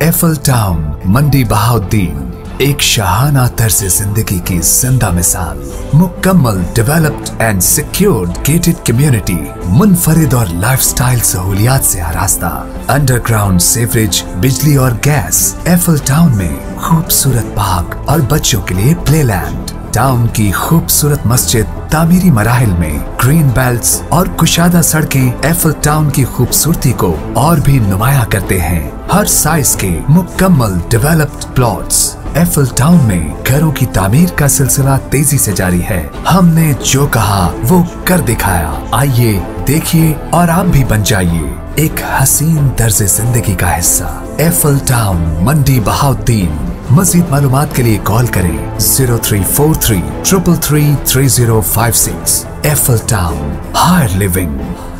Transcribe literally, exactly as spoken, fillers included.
Apple town Mandi Bahauddin एक शाहाना तर्ज जिंदगी की जिंदा मिसाल। मुकम्मल developed and secured gated community, मुनफरिद और लाइफस्टाइल सहूलियात से आरास्ता, अंडरग्राउंड सेवरेज, बिजली और गैस। एफल टाउन में खूबसूरत पार्क और बच्चों के लिए प्लेलैंड। टाउन की खूबसूरत मस्जिद, तामीरी मराहिल में ग्रीन बेल्ट्स और कुशादा सड़कें एफल टाउन की खूबसूरती को और भी नुमाया करते हैं। हर साइज के मुकम्मल डेवलप्ड प्लॉट्स। एफल टाउन में घरों की तामीर का सिलसिला तेजी से जारी है। हमने जो कहा वो कर दिखाया। आइए देखिए और आप भी बन जाइए एक हसीन तर्ज जिंदगी का हिस्सा। Eiffel town Mandi Bahauddin. मज़ीद मालूमात के लिए कॉल करें zero three four three triple three three zero five six. Eiffel town, higher living.